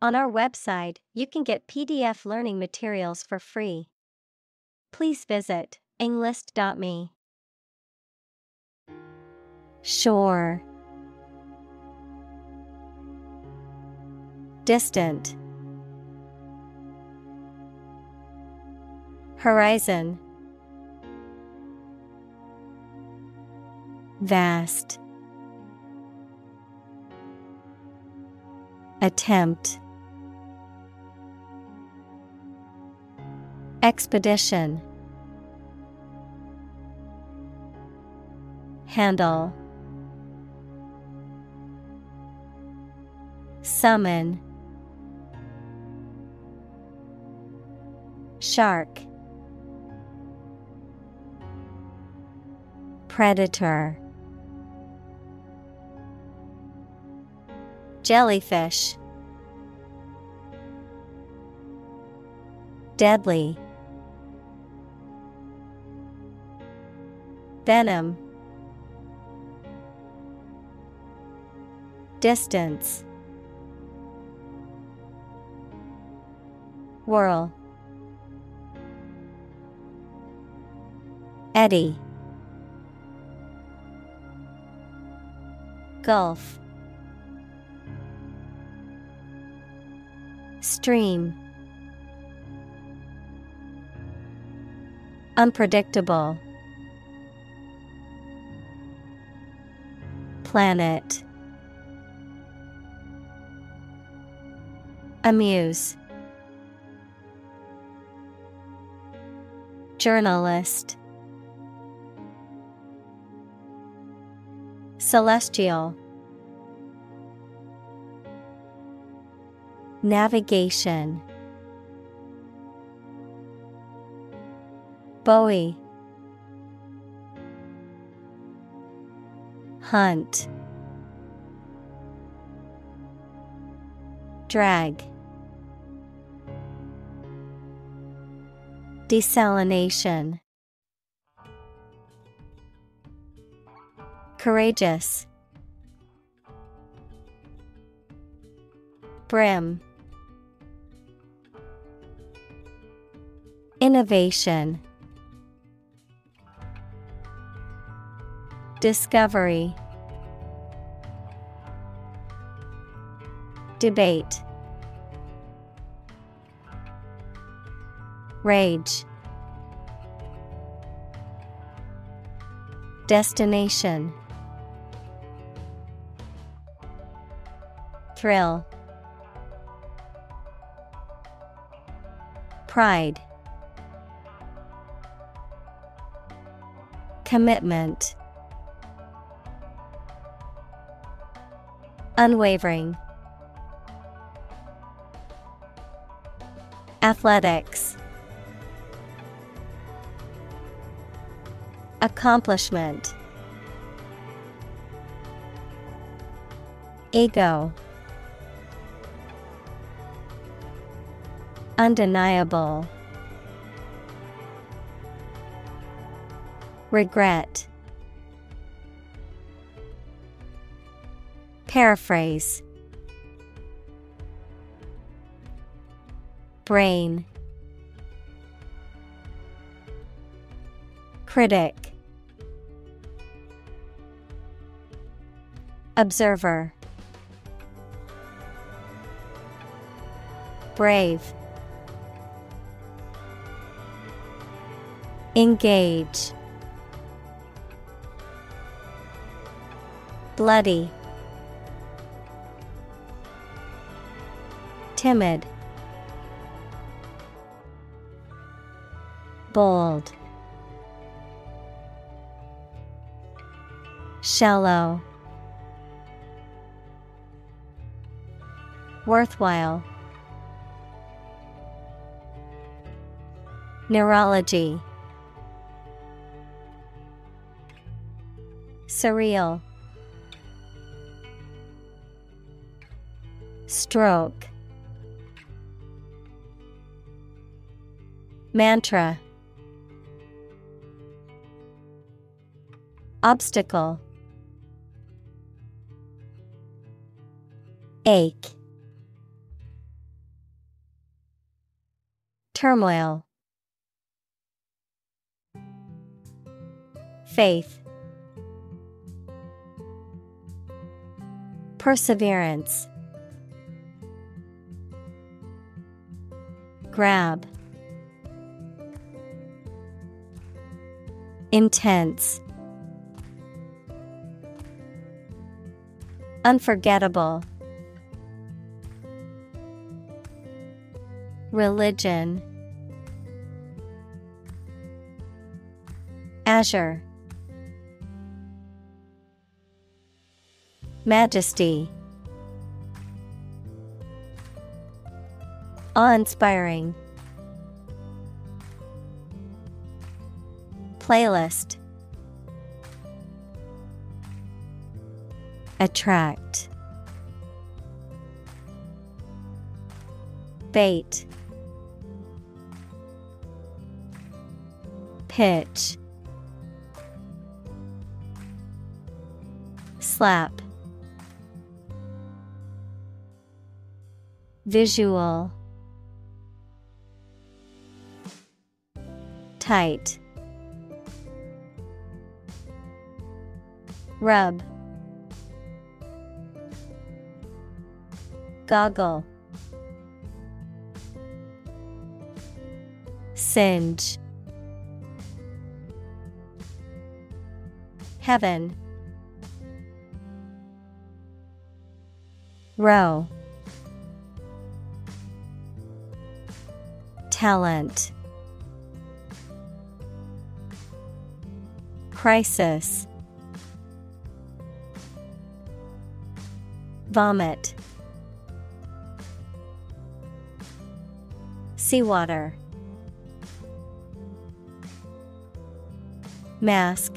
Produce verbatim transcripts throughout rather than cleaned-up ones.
On our website, you can get P D F learning materials for free. Please visit englist dot me. Shore. Distant. Horizon. Vast. Attempt. Expedition. Handle. Summon. Shark. Predator. Jellyfish. Deadly. Venom. Distance. Whirl. Eddy. Gulf. Stream. Unpredictable. Planet. Amuse. Journalist. Celestial. Navigation. Buoy. Hunt. Drag. Desalination. Courageous. Brim. Innovation. Discovery. Debate. Rage. Destination. Thrill. Pride. Commitment. Unwavering. Athletics. Accomplishment. Ego. Undeniable. Regret. Paraphrase. Brain. Critic. Observer. Brave. Engage. Bloody. Timid. Bold. Shallow. Worthwhile. Neurology. Surreal. Stroke. Mantra. Obstacle. Ache. Turmoil. Faith. Perseverance. Grab. Intense. Unforgettable. Religion. Azure. Majesty. Awe-inspiring. Playlist. Attract. Bait. Pitch. Slap. Visual. Tight. Rub. Goggle. Singe. Heaven. Row. Talent. Crisis. Vomit. Seawater. Mask.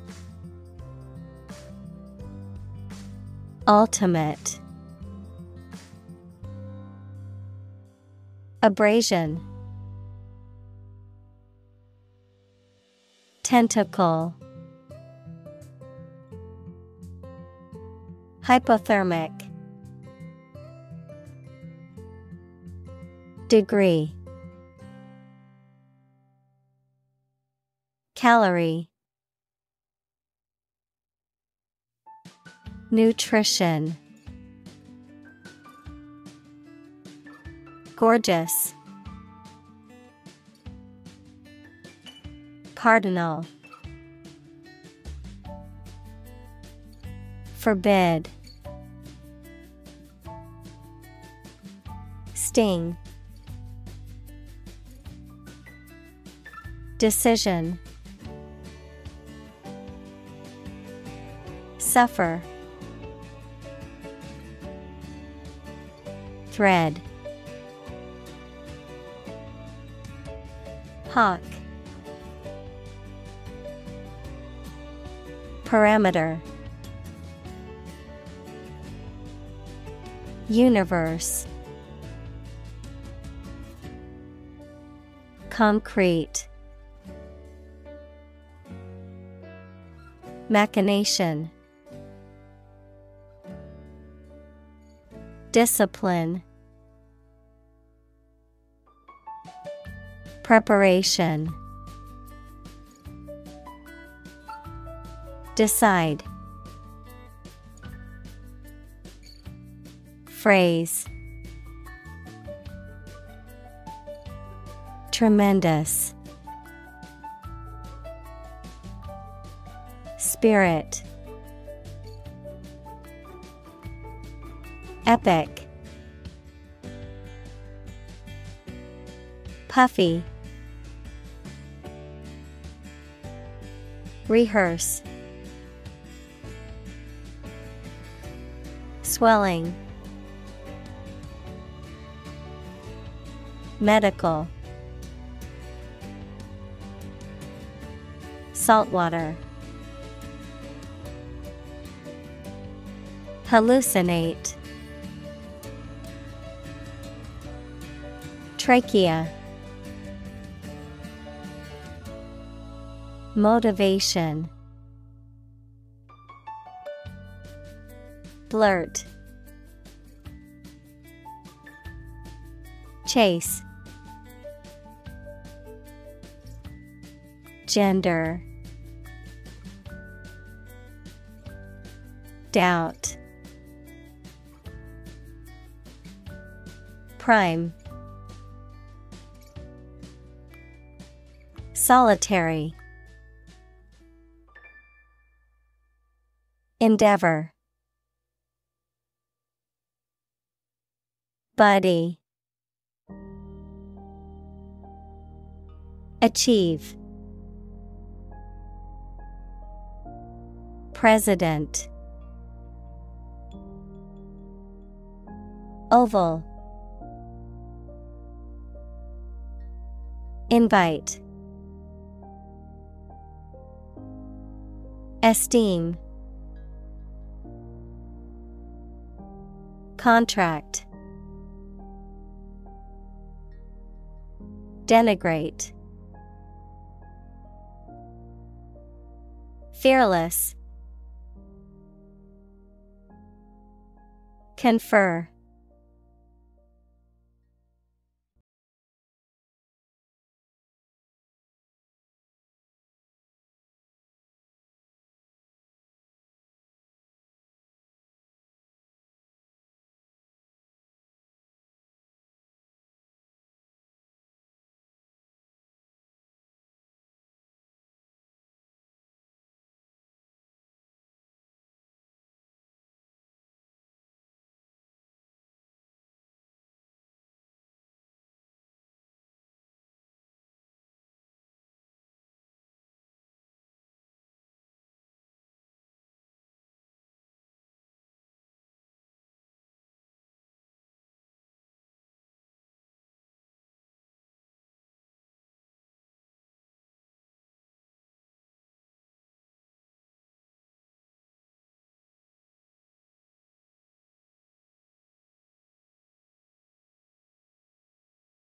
Ultimate. Abrasion. Tentacle. Hypothermic. Degree. Calorie. Nutrition. Gorgeous. Cardinal. Forbid. Sting. Decision. Suffer. Thread. Hawk. Parameter. Universe. Concrete. Machination. Discipline. Preparation. Decide. Phrase. Tremendous. Spirit. Epic. Puffy. Rehearse. Swelling. Medical. Saltwater. Hallucinate. Trachea. Motivation. Blurt. Chase. Gender. Doubt. Prime. Solitary. Endeavor. Buddy. Achieve. President. Oval. Invite. Esteem. Contract. Denigrate. Fearless. Confer.